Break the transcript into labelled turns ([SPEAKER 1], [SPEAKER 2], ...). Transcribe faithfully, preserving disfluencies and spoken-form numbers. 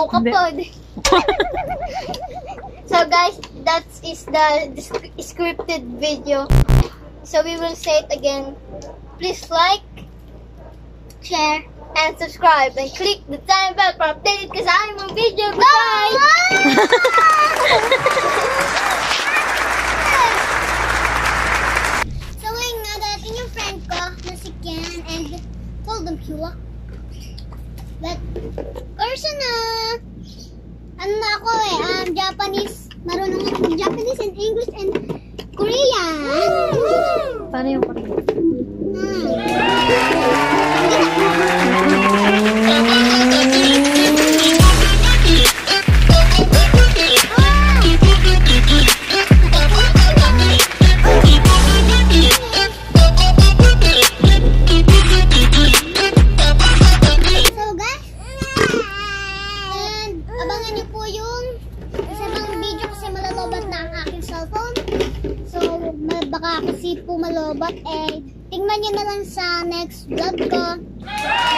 [SPEAKER 1] kapod. So guys, that is the scripted video. So we will say it again. Please like, share, and subscribe. And click the time bell for updated kasi I'm on video. Bye! So ngayon nga, darating yung friend ko na si Ken and told them Pua. But, person na, ano na ako eh, um, Japanese, marunong ako mag-Japanese and English and Korean.
[SPEAKER 2] Paano yung Korean?
[SPEAKER 1] Baka kasi po malobot eh. Tingnan nyo na lang sa next vlog ko.